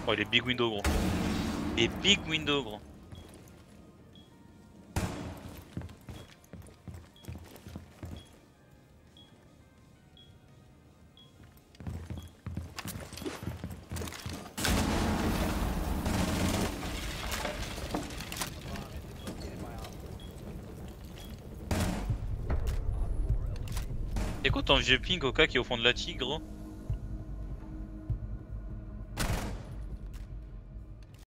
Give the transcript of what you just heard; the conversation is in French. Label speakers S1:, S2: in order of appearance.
S1: Oh, les big windows, gros. Les big windows, gros. C'est quoi ton vieux ping, Coca, qui est au fond de la tigre, gros?